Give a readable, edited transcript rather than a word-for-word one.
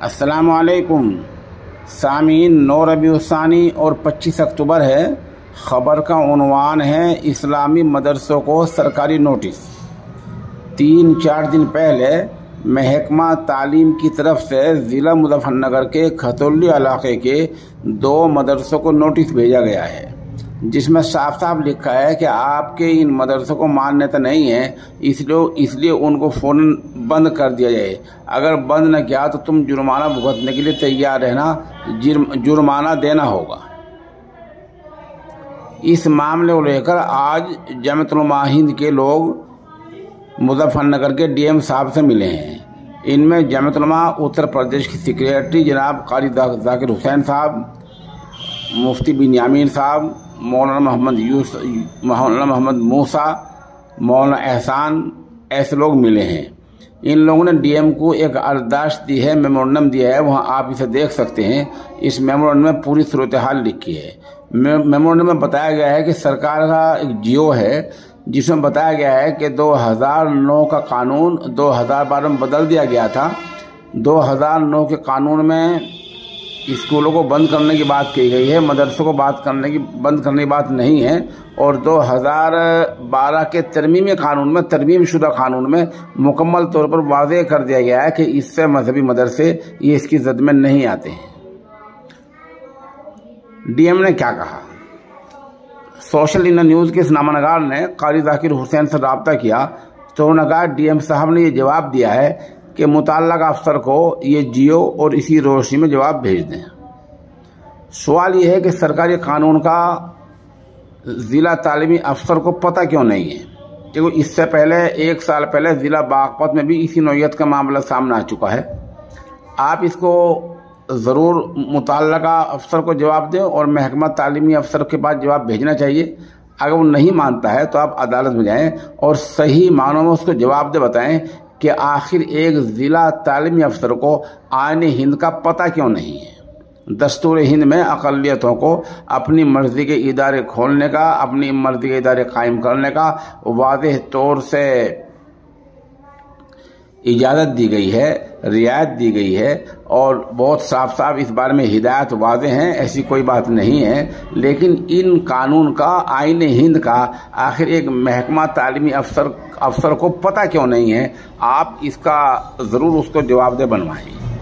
अस्सलामुअलैकुम सामीन। 9 रबीउल सानी और 25 अक्टूबर है। ख़बर का उन्वान है इस्लामी मदरसों को सरकारी नोटिस। 3-4 दिन पहले महकमा तालीम की तरफ से ज़िला मुज़फ़्फ़रनगर के खतौली इलाके के 2 मदरसों को नोटिस भेजा गया है, जिसमें साफ साफ लिखा है कि आपके इन मदरसों को मान्यता नहीं है, इसलिए उनको फ़ौरन बंद कर दिया जाए। अगर बंद न किया तो तुम जुर्माना भुगतने के लिए तैयार रहना, जुर्माना देना होगा। इस मामले को लेकर आज जमात उलमा हिंद के लोग मुज़फ़्फ़रनगर के डीएम साहब से मिले हैं। इनमें जमात उलमा उत्तर प्रदेश की सेक्रेटरी जनाब कारी ज़ाकिर हुसैन साहब, मुफ्ती बिन्यामीन साहब, मौलाना मोहम्मद मूसा, मौलाना एहसान, ऐसे लोग मिले हैं। इन लोगों ने डीएम को एक अर्दाश्त दी है, मेमोरेंडम दिया है, वहाँ आप इसे देख सकते हैं। इस मेमोरेंडम में पूरी सूरत हाल लिखी है। मेमोरेंडम में बताया गया है कि सरकार का एक जियो है जिसमें बताया गया है कि 2009 का कानून 2012 में बदल दिया गया था। 2009 के कानून में स्कूलों को बंद करने की बात की गई है, मदरसों को बंद करने की बात नहीं है। और 2012 के तरमीम शुदा कानून में मुकम्मल तौर पर वाज़ेह कर दिया गया है कि इससे मजहबी मदरसे ये इसकी जद में नहीं आते हैं। डीएम ने क्या कहा? सोशल इंडिया न्यूज़ के इस नामनगार ने कारी ज़ाकिर हुसैन से रब्ता किया तो उन्होंने कहा डीएम साहब ने ये जवाब दिया है कि मुताल्लिक़ अफसर को ये जियो और इसी रोशनी में जवाब भेज दें। सवाल ये है कि सरकारी कानून का ज़िला तालीमी अफसर को पता क्यों नहीं है? क्योंकि इससे पहले 1 साल पहले ज़िला बागपत में भी इसी नौयत का मामला सामने आ चुका है। आप इसको ज़रूर मुताल्लिक़ अफसर को जवाब दें और महकमा तालीमी अफसर के पास जवाब भेजना चाहिए। अगर वो नहीं मानता है तो आप अदालत में जाएँ और सही मानों में उसको जवाब दे बताएं कि आखिर एक ज़िला तालीमी अफसर को आईन हिंद का पता क्यों नहीं है। दस्तूर हिंद में अक़लियतों को अपनी मर्ज़ी के इदारे खोलने का, अपनी मर्ज़ी के इदारे कायम करने का वाज़ेह तौर से इजाज़त दी गई है, रियायत दी गई है और बहुत साफ साफ इस बारे में हिदायत वाज़ेह हैं, ऐसी कोई बात नहीं है। लेकिन इन कानून का, आईन हिंद का आखिर एक महकमा तालीमी अफसर को पता क्यों नहीं है? आप इसका ज़रूर उसको जवाबदेह बनवाएं।